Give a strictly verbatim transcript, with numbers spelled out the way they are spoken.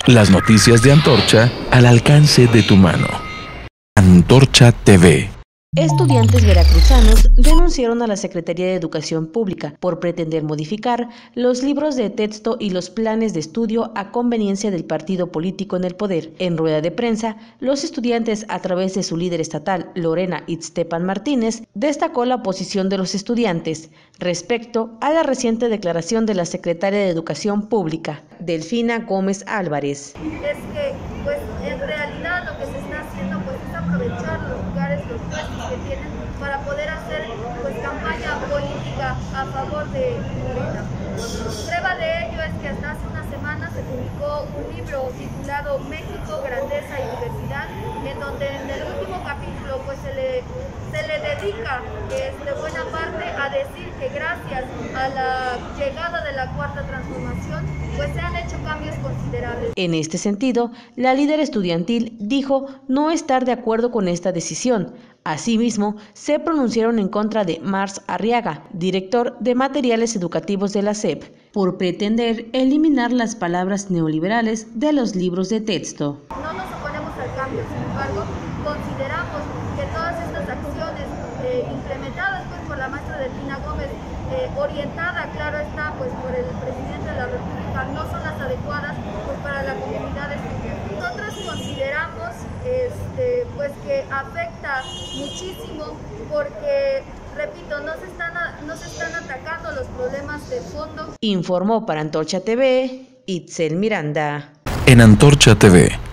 Las noticias de Antorcha al alcance de tu mano. Antorcha T V. Estudiantes veracruzanos denunciaron a la Secretaría de Educación Pública por pretender modificar los libros de texto y los planes de estudio a conveniencia del partido político en el poder. En rueda de prensa, los estudiantes, a través de su líder estatal, Lorena Itztepan Martínez, destacó la posición de los estudiantes respecto a la reciente declaración de la Secretaria de Educación Pública, Delfina Gómez Álvarez. Es que, pues, en realidad lo que se está haciendo, pues, es aprovechar los lugares, los puestos que tienen para poder hacer, pues, campaña política a favor de Morena. Prueba de ello es que hasta hace una semana se publicó un libro titulado México, Grandeza y Diversidad, en donde en el último capítulo, pues, se le, se le dedica eh, de buena parte a decir que gracias a la llegada de la Cuarta Transformación, pues se han hecho cambios considerables. En este sentido, la líder estudiantil dijo no estar de acuerdo con esta decisión. Asimismo, se pronunciaron en contra de Mars Arriaga, director de materiales educativos de la S E P, por pretender eliminar las palabras neoliberales de los libros de texto. No nos oponemos al cambio, sin embargo, consideramos que todas estas acciones eh, implementadas pues, por la maestra Delfina Gómez, eh, orientada, claro está, pues por el presidente de la República, no son las adecuadas pues, para la comunidad estudiantil. Nosotros consideramos este, pues, que afecta muchísimo porque, repito, no se, están, no se están atacando los problemas de fondo. Informó para Antorcha T V, Itzel Miranda. En Antorcha T V.